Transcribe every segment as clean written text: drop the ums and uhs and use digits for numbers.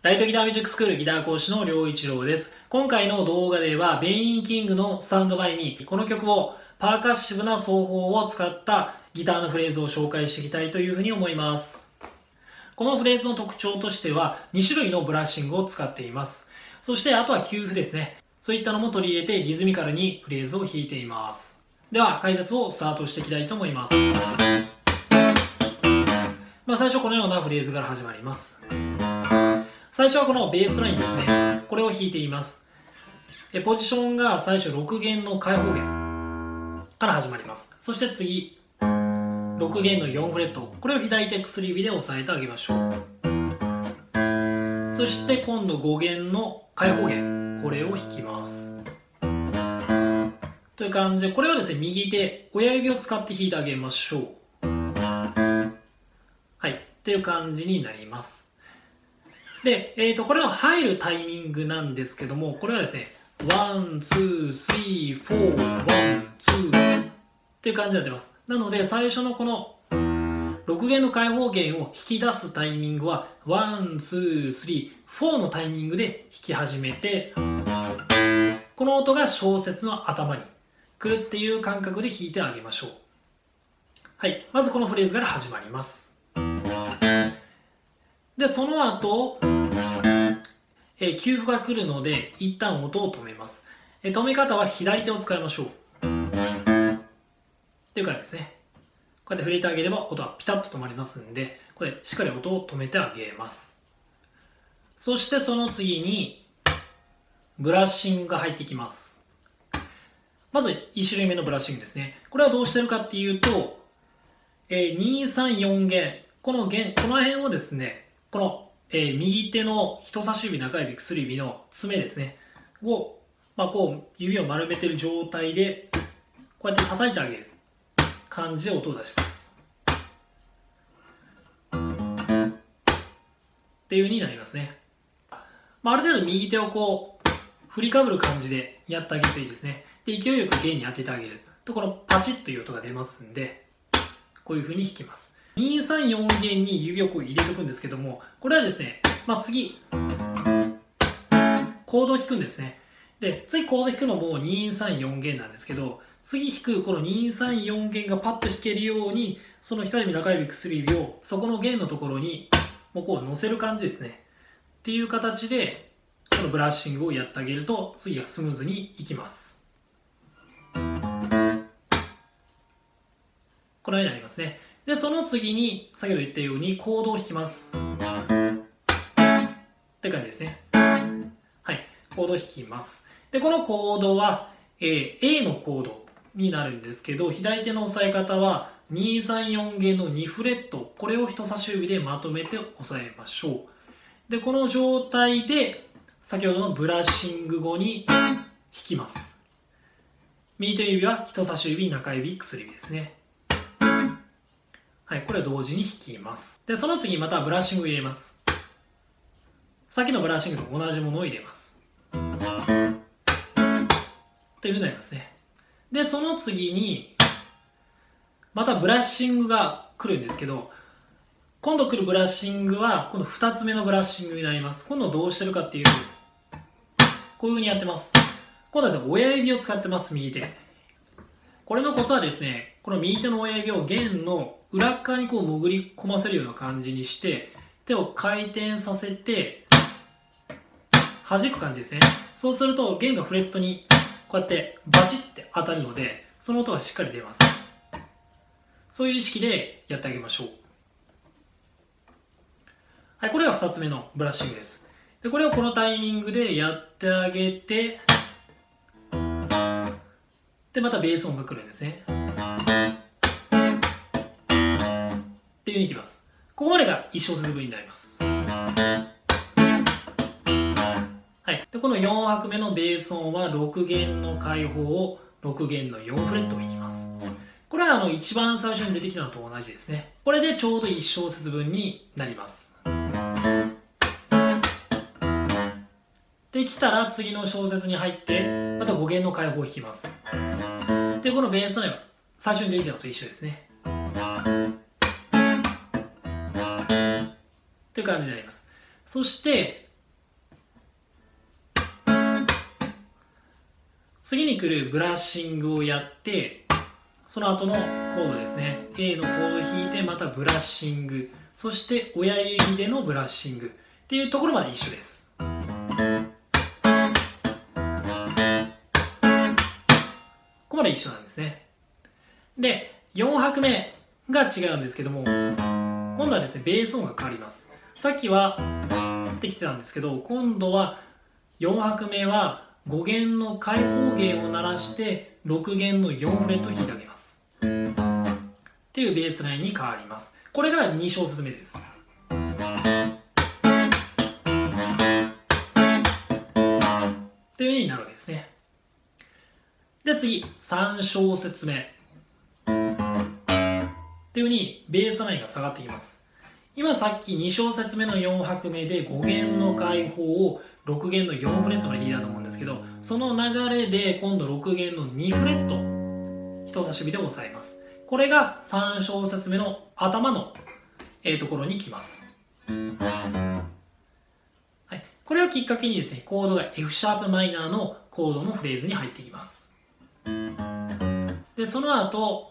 ライトギターミュージックスクールギター講師の良一郎です。今回の動画では、ベインキングのスタンドバイミー、この曲をパーカッシブな奏法を使ったギターのフレーズを紹介していきたいというふうに思います。このフレーズの特徴としては、2種類のブラッシングを使っています。そしてあとは給付ですね。そういったのも取り入れてリズミカルにフレーズを弾いています。では、解説をスタートしていきたいと思います。最初このようなフレーズから始まります。最初はこのベースラインですね。これを弾いています。ポジションが最初6弦の開放弦から始まります。そして次、6弦の4フレット。これを左手薬指で押さえてあげましょう。そして今度5弦の開放弦。これを弾きます。という感じで、これをですね、右手、親指を使って弾いてあげましょう。はい。っていう感じになります。で、これの入るタイミングなんですけども、これはですね、1、2、3、4、1、2っていう感じになってます。なので、最初のこの6弦の開放弦を弾き出すタイミングは、1、2、3、4のタイミングで弾き始めて、この音が小節の頭に来るっていう感覚で弾いてあげましょう。はい。まずこのフレーズから始まります。で、その後、給付が来るので、一旦音を止めます。止め方は左手を使いましょう。っていう感じですね。こうやって触れてあげれば音はピタッと止まりますんで、これしっかり音を止めてあげます。そしてその次に、ブラッシングが入ってきます。まず1種類目のブラッシングですね。これはどうしてるかっていうと、2、3、4弦、この辺をですね、この右手の人差し指、中指、薬指の爪ですね。を、こう、指を丸めている状態で、こうやって叩いてあげる感じで音を出します。っていう風になりますね。ある程度右手をこう、振りかぶる感じでやってあげるといいですね。で、勢いよく弦に当ててあげると、このパチッという音が出ますんで、こういう風に弾きます。2、3、4弦に指をこう入れておくんですけども、これはですね、次、コードを弾くんですね。で、次コード弾くのも2、3、4弦なんですけど、次弾くこの2、3、4弦がパッと弾けるように、その人指、中指、薬指をそこの弦のところに、もうこう乗せる感じですね。っていう形で、このブラッシングをやってあげると、次がスムーズにいきます。このようになりますね。で、その次に、先ほど言ったようにコードを弾きます。って感じですね。はい。コードを弾きます。で、このコードは、A のコードになるんですけど、左手の押さえ方は、2、3、4弦の2フレット。これを人差し指でまとめて押さえましょう。で、この状態で、先ほどのブラッシング後に弾きます。右手指は人差し指、中指、薬指ですね。はい、これを同時に弾きます。で、その次またブラッシングを入れます。さっきのブラッシングと同じものを入れます。というふうになりますね。で、その次に、またブラッシングが来るんですけど、今度来るブラッシングは、今度2つ目のブラッシングになります。今度どうしてるかっていうと、こういうふうにやってます。今度は親指を使ってます、右手。これのコツはですね、この右手の親指を弦の裏側にこう潜り込ませるような感じにして、手を回転させて、弾く感じですね。そうすると弦がフレットにこうやってバチッて当たるので、その音がしっかり出ます。そういう意識でやってあげましょう。はい、これが2つ目のブラッシングです。で、これをこのタイミングでやってあげて、で、またベース音が来るんですね。っていう風にいきます。ここまでが1小節分になります。はい。で、この4拍目のベース音は6弦の開放を6弦の4フレットを弾きます。これは一番最初に出てきたのと同じですね。これでちょうど1小節分になります。できたら次の小節に入って、また5弦の開放を弾きます。で、このベースの最初に出てきたのと一緒ですね。という感じになります。そして、 次に来るブラッシングをやって、その後のコードですね。A のコードを弾いて、またブラッシング。そして親指でのブラッシングっていうところまで一緒です。ここまで一緒なんですね。で、4拍目が違うんですけども、今度はですね、ベース音が変わります。さっきはできてたんですけど、今度は4拍目は5弦の開放弦を鳴らして6弦の4フレットを弾いてあげます。っていうベースラインに変わります。これが2小節目です。っていう風になるわけですね。で次、3小節目。っていう風にベースラインが下がってきます。今さっき2小節目の4拍目で5弦の開放を6弦の4フレットまで弾いたと思うんですけど、その流れで今度6弦の2フレット人差し指で押さえます。これが3小節目の頭のところに来ます。はい、これをきっかけにですね、コードが F シャープマイナーのコードのフレーズに入ってきます。で、その後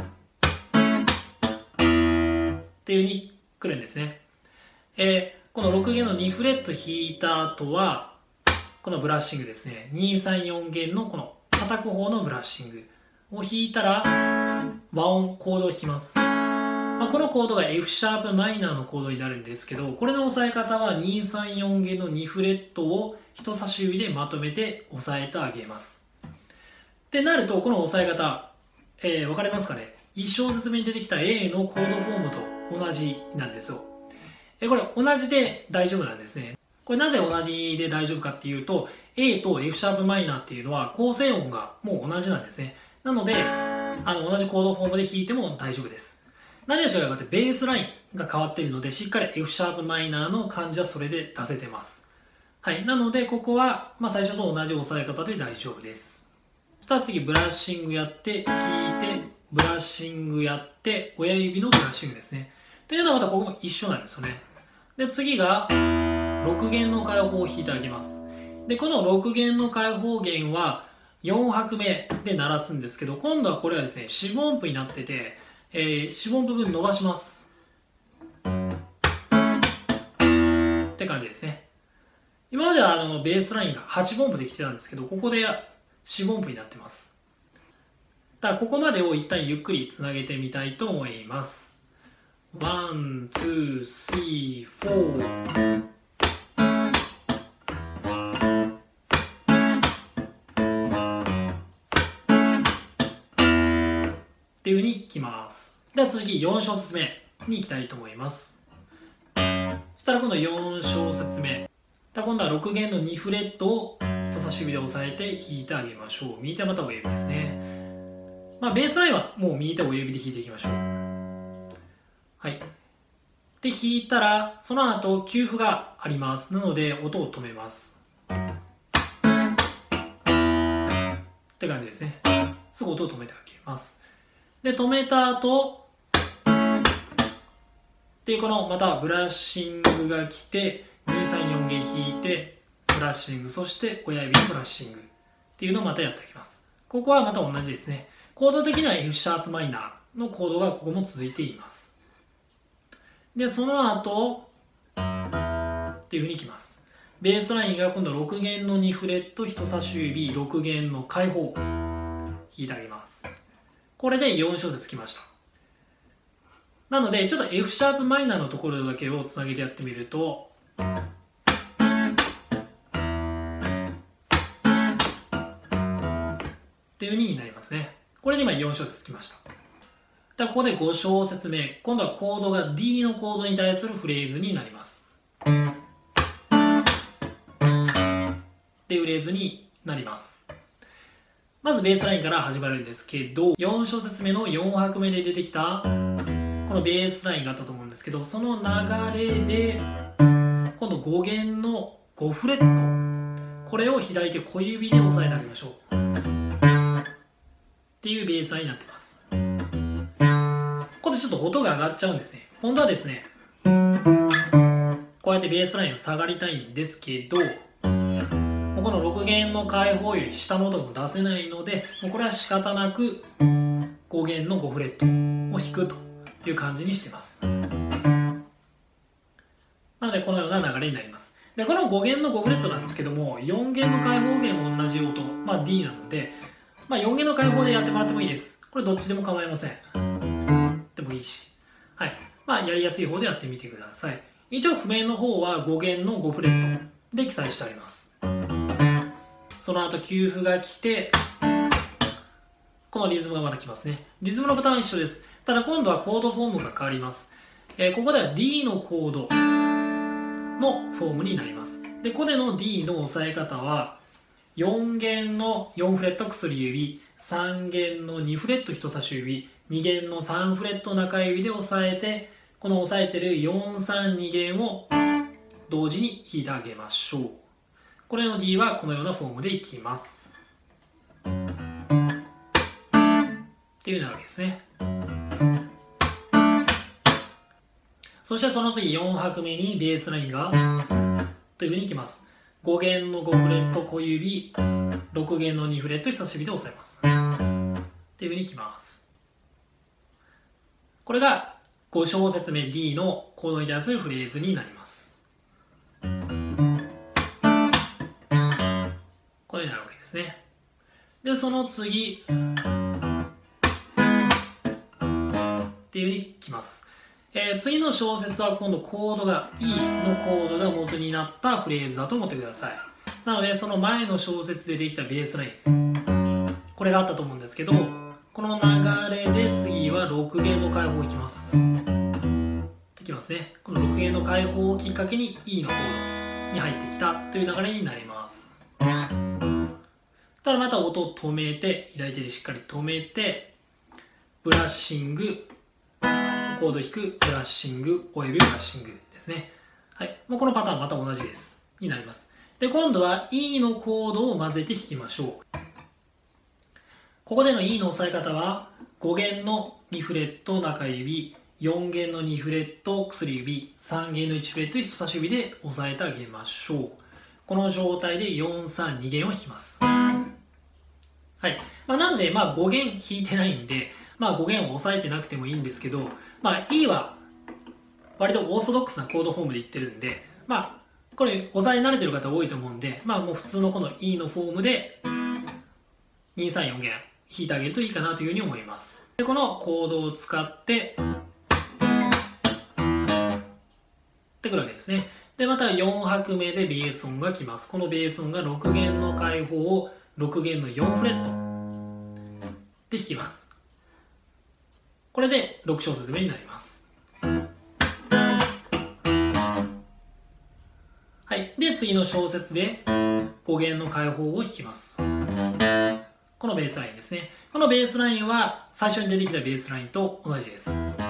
っていう風に来るんですね。この6弦の2フレット弾いた後は、このブラッシングですね。2、3、4弦のこの叩く方のブラッシングを弾いたら、和音、コードを弾きます。このコードが F シャープマイナーのコードになるんですけど、これの押さえ方は2、3、4弦の2フレットを人差し指でまとめて押さえてあげます。ってなると、この押さえ方、わかりますかね？ 1 小節目に出てきた A のコードフォームと同じなんですよ。これ同じで大丈夫なんですね。これなぜ同じで大丈夫かっていうと、A と F シャープマイナーっていうのは構成音がもう同じなんですね。なので、同じコードフォームで弾いても大丈夫です。何が違うかってベースラインが変わっているので、しっかり F シャープマイナーの感じはそれで出せてます。はい。なので、ここは、最初と同じ押さえ方で大丈夫です。そしたら次、ブラッシングやって、弾いて、ブラッシングやって、親指のブラッシングですね。というのはまたここも一緒なんですよね。で、次が、6弦の開放を弾いてあげます。で、この6弦の開放弦は、4拍目で鳴らすんですけど、今度はこれはですね、四分音符になってて、四分音符分伸ばします。って感じですね。今まではベースラインが8分音符できてたんですけど、ここで四分音符になってます。だからここまでを一旦ゆっくりつなげてみたいと思います。1、2、3、4。っていう風にいきます。では次4小節目に行きたいと思います。そしたら今度4小節目。今度は6弦の2フレットを人差し指で押さえて弾いてあげましょう。右手はまた親指ですね。ベースラインはもう右手親指で弾いていきましょう。はい。で、弾いたら、その後、休符があります。なので、音を止めます。って感じですね。すぐ音を止めてあげます。で、止めた後、で、この、またブラッシングが来て、2、3、4弦弾いて、ブラッシング、そして親指のブラッシングっていうのをまたやっていきます。ここはまた同じですね。コード的には F シャープマイナーのコードがここも続いています。で、その後、っていう風にいきます。ベースラインが今度6弦の2フレット、人差し指、6弦の開放、弾いてあげます。これで4小節きました。なので、ちょっと F シャープマイナーのところだけをつなげてやってみると、っていう風になりますね。これで今4小節きました。ここで5小節目。今度はコードが D のコードに対するフレーズになります。っていうフレーズになります。まずベースラインから始まるんですけど、4小節目の4拍目で出てきたこのベースラインがあったと思うんですけど、その流れで今度5弦の5フレット、これを左手小指で押さえてあげましょうっていうベースラインになってます。ここでちょっと音が上がっちゃうんですね。本当はですね、こうやってベースラインを下がりたいんですけど、ここの6弦の開放より下の音も出せないので、もうこれは仕方なく5弦の5フレットを弾くという感じにしています。なのでこのような流れになります。でこの5弦の5フレットなんですけども、4弦の開放弦も同じ音、D なので、4弦の開放でやってもらってもいいです。これどっちでも構いません。でもいいし、はい、やりやすい方でやってみてください。一応譜面の方は5弦の5フレットで記載してあります。その後給付が来て、このリズムがまた来ますね。リズムのパターン一緒です。ただ今度はコードフォームが変わります。ここでは D のコードのフォームになります。でここでの D の押さえ方は、4弦の4フレット薬指、3弦の2フレット人差し指、2弦の3フレット中指で押さえて、この押さえてる4、3、2弦を同時に弾いてあげましょう。これの D はこのようなフォームでいきます。っていうなわけですね。そしてその次4拍目にベースラインがというふうにいきます。5弦の5フレット小指、6弦の2フレット人差し指で押さえます。っていうふうにいきます。これが5小節目 D のコードに対するフレーズになります。こういうふうになるわけですね。で、その次っていうふうにきます。次の小節は今度コードが E のコードが元になったフレーズだと思ってください。なのでその前の小節でできたベースライン、これがあったと思うんですけど、この流れで次は6弦の開放を弾きます。できますね。この6弦の開放をきっかけに E のコードに入ってきたという流れになります。ただまた音を止めて、左手でしっかり止めて、ブラッシング、コード弾く、ブラッシング、およびブラッシングですね。はい。もうこのパターンまた同じです。になります。で、今度は E のコードを混ぜて弾きましょう。ここでの E の押さえ方は、5弦の2フレット中指、4弦の2フレット薬指、3弦の1フレット人差し指で押さえてあげましょう。この状態で4、3、2弦を弾きます。はい。なので、5弦弾いてないんで、5弦を押さえてなくてもいいんですけど、E は割とオーソドックスなコードフォームでいってるんで、これ押さえ慣れてる方多いと思うんで、もう普通のこの E のフォームで2、3、4弦弾いてあげるといいかなというふうに思います。で、このコードを使ってってくるわけですね。で、また4拍目でベース音が来ます。このベース音が6弦の開放を6弦の4フレットで弾きます。これで6小節目になります。はい。で、次の小節で5弦の開放を弾きます。このベースラインですね。このベースラインは最初に出てきたベースラインと同じです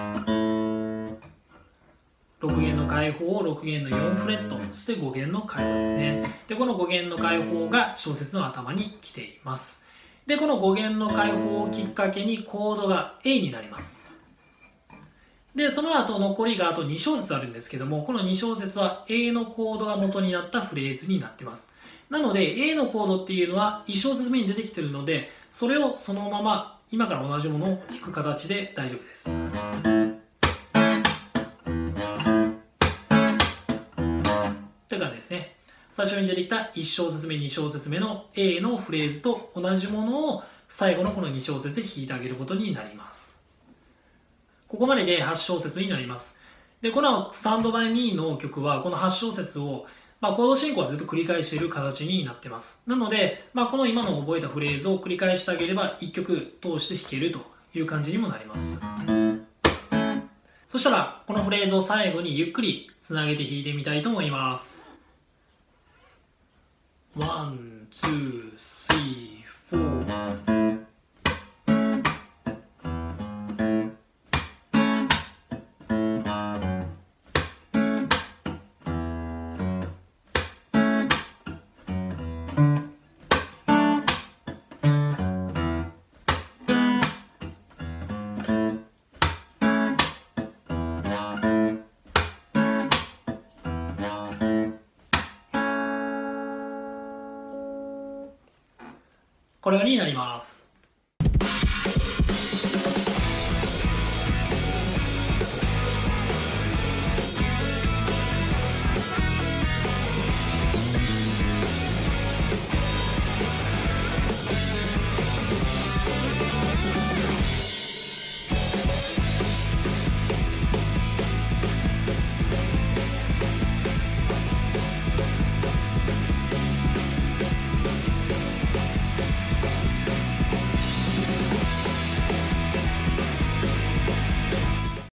。6弦の開放を6弦の4フレット、そして5弦の開放ですね。で、この5弦の開放が小節の頭に来ています。で、この5弦の開放をきっかけにコードが A になります。で、その後残りがあと2小節あるんですけども、この2小節は A のコードが元になったフレーズになっています。なので A のコードっていうのは1小節目に出てきているので、それをそのまま今から同じものを弾く形で大丈夫です。という感じですね。最初に出てきた1小節目、2小節目の A のフレーズと同じものを最後のこの2小節で弾いてあげることになります。ここまでで8小節になります。で、このスタンドバイミーの曲はこの8小節をコード進行はずっと繰り返している形になっています。なので、この今の覚えたフレーズを繰り返してあげれば1曲通して弾けるという感じにもなります。そしたら、このフレーズを最後にゆっくりつなげて弾いてみたいと思います。1、2、3、4。 これになります。